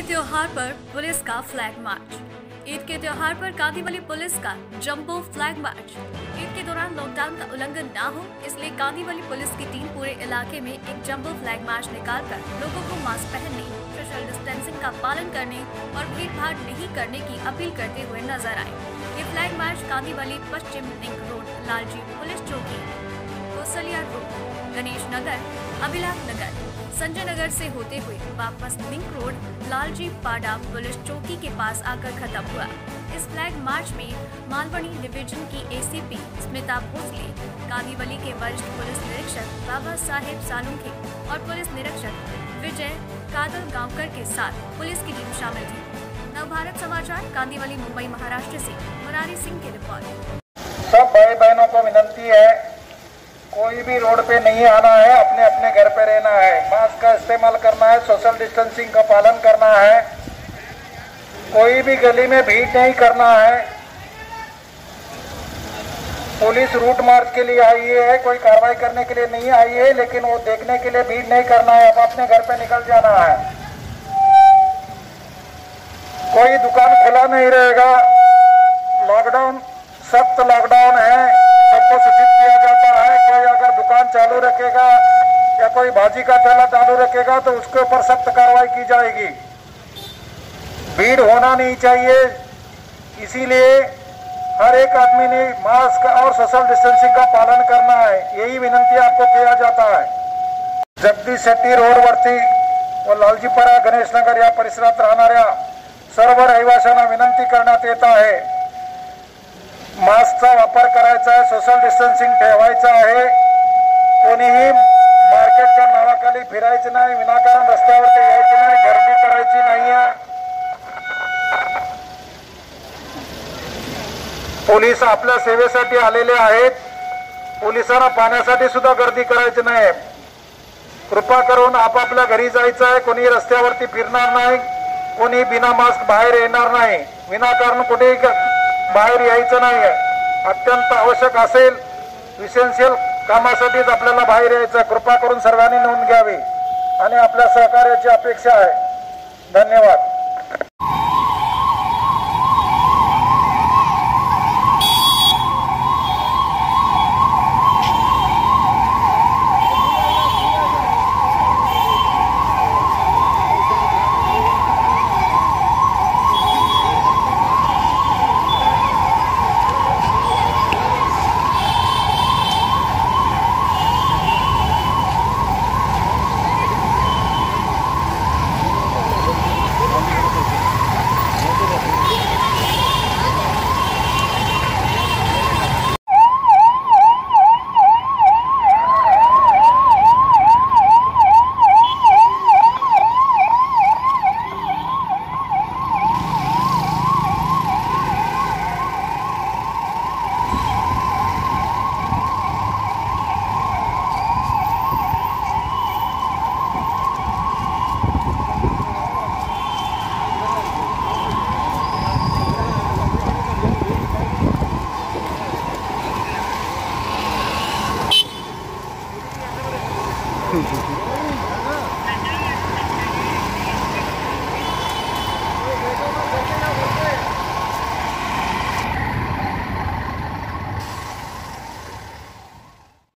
त्योहार पर पुलिस का फ्लैग मार्च। ईद के त्योहार पर कांदीवली पुलिस का जंबो फ्लैग मार्च। ईद के दौरान लॉकडाउन का उल्लंघन न हो, इसलिए कांदीवली पुलिस की टीम पूरे इलाके में एक जंबो फ्लैग मार्च निकालकर लोगों को मास्क पहनने, सोशल डिस्टेंसिंग का पालन करने और भीड़भाड़ नहीं करने की अपील करते हुए नजर आए। ये फ्लैग मार्च कांदीवली पश्चिम लिंक रोड, लालजी पुलिस चौकी, कोसलिया रोड, गणेश नगर, अभिलाष नगर, संजय नगर से होते हुए वापस लिंक रोड, लालजी पाडा पुलिस चौकी के पास आकर खत्म हुआ। इस फ्लैग मार्च में मालवनी डिवीजन की एसीपी स्मिता भोसले, कांदीवली के वरिष्ठ पुलिस निरीक्षक बाबा साहेब सालुंखे और पुलिस निरीक्षक विजय कादल गांवकर के साथ पुलिस की टीम शामिल थी। नवभारत समाचार कांदीवली, मुंबई, महाराष्ट्र से मुरारी सिंह की रिपोर्ट। सब भाई बहनों को विनती है, कोई भी रोड पे नहीं आना है, अपने अपने घर पे रहना है, मास्क का इस्तेमाल करना है, सोशल डिस्टेंसिंग का पालन करना है, कोई भी गली में भीड़ नहीं करना है। पुलिस रूट मार्च के लिए आई है, कोई कार्रवाई करने के लिए नहीं आई है, लेकिन वो देखने के लिए भीड़ नहीं करना है, अब अपने घर पे निकल जाना है। कोई दुकान खुला नहीं रहेगा, लॉकडाउन सख्त लॉकडाउन है, सबको सूचित किया जाता है। कोई अगर दुकान चालू रखेगा या कोई भाजी का ठेला चालू रखेगा तो उसके ऊपर सख्त कार्रवाई की जाएगी। भीड़ होना नहीं चाहिए, इसीलिए हर एक आदमी ने मास्क और सोशल डिस्टेंसिंग का पालन करना है, यही विनंती आपको किया जाता है। जगदीश शेट्टी रोड वरती व लालजीपाडा, गणेश नगर या परिसरात राहणाऱ्या सर्व रहिवाशांना विनंती करण्यात येत आहे, मास्कचा वापर करायचा आहे, सोशल डिस्टन्सिंग ठेवायचं आहे, कोणीही मार्केटच्या नावाखाली फिरायचं नाही, विनाकारण रस्त्यावरती यायचं नाही, गर्दी करायची नाही आहे। पोलीस आपल्या सेवेसाठी आलेले आहेत, पोलिसांना पाहण्यासाठी सुद्धा गर्दी करायची नाही। कृपा करून आपापल्या घरी जायचं आहे, कोणी रस्त्यावरती फिरणार नाही, कोणी बिना मास्क बाहेर येणार नाही, विनाकारण कुठेही बाहेर यायचं नाही आहे। अत्यंत आवश्यक असेल, इसेन्शियल कामासाठीच आपल्याला बाहेर यायचं। कृपा करून सर्वांनी नोंद घ्यावी आणि आपल्या सहकार्याची अपेक्षा आहे। धन्यवाद।